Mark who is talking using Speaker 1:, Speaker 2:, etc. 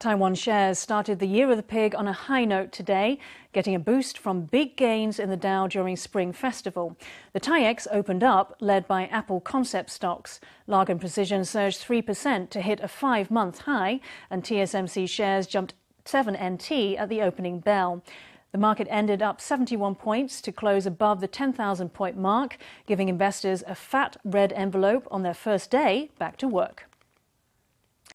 Speaker 1: Taiwan shares started the Year of the Pig on a high note today, getting a boost from big gains in the Dow during Spring Festival. The Taiex opened up, led by Apple concept stocks. Largan Precision surged 3% to hit a 5-month high, and TSMC shares jumped 7 NT at the opening bell. The market ended up 71 points to close above the 10,000 point mark, giving investors a fat red envelope on their first day back to work.